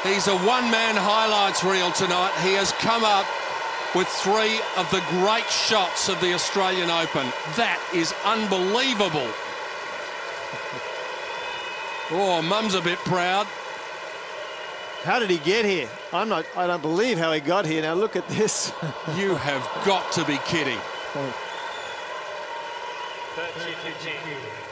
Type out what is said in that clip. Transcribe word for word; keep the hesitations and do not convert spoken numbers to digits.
He's a one-man highlights reel tonight. He has come up with three of the great shots of the Australian Open. That is unbelievable. Oh, Mum's a bit proud. How did he get here? I'm not, I don't believe how he got here. Now look at this. You have got to be kidding. Oh.